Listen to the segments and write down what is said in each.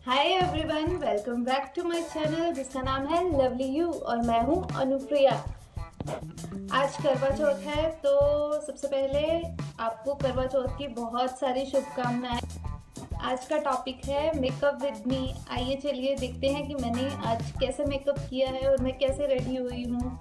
Hi everyone, welcome back to my channel जिसका नाम है लवली यू और मैं हूँ अनुप्रिया। आज करवा चौथ है तो सबसे पहले आपको करवा चौथ की बहुत सारी शुभकामनाएं। आज का टॉपिक है मेकअप विद मी। आइए चलिए देखते हैं कि मैंने आज कैसे मेकअप किया है और मैं कैसे रेडी हुई हूँ।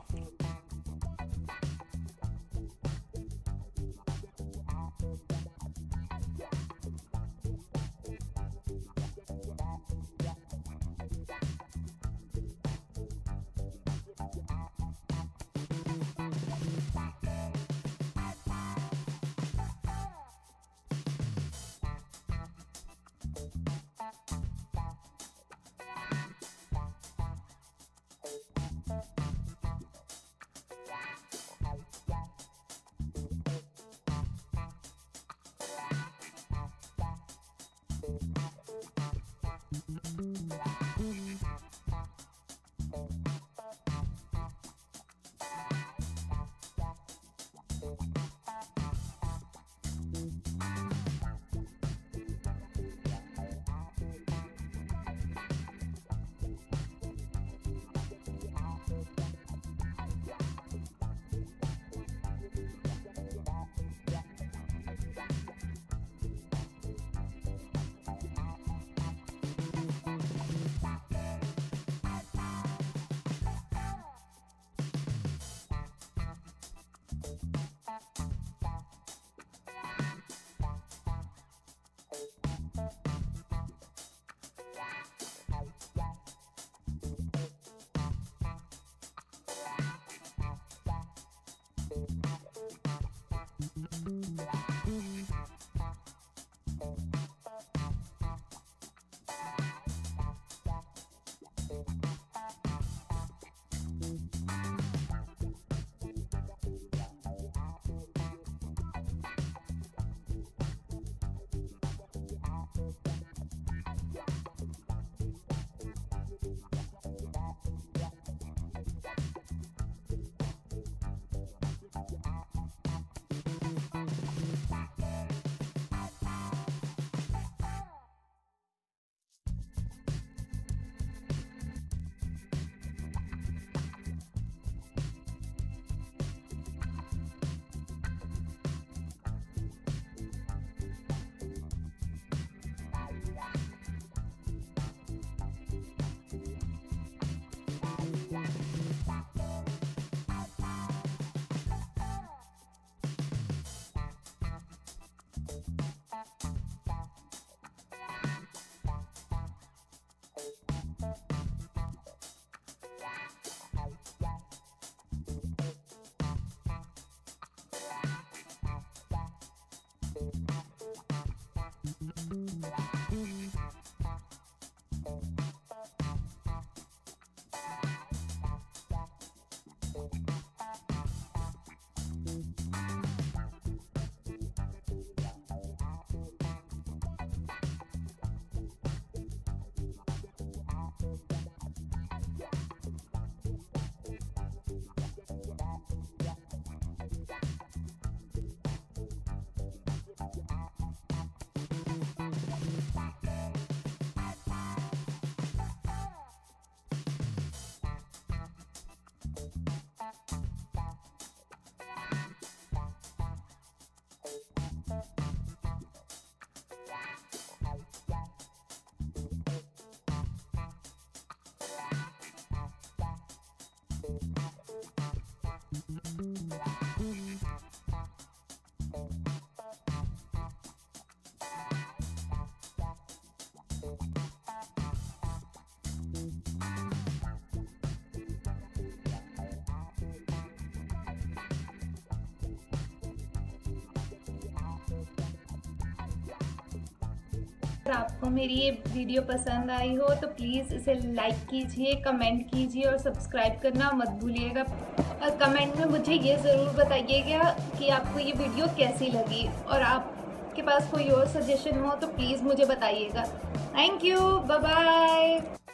अगर आपको मेरी ये वीडियो पसंद आई हो तो प्लीज़ इसे लाइक कीजिए, कमेंट कीजिए और सब्सक्राइब करना मत भूलिएगा। और कमेंट में मुझे ये ज़रूर बताइएगा कि आपको ये वीडियो कैसी लगी और आपके पास कोई और सजेशन हो तो प्लीज़ मुझे बताइएगा। Thank you, bye bye.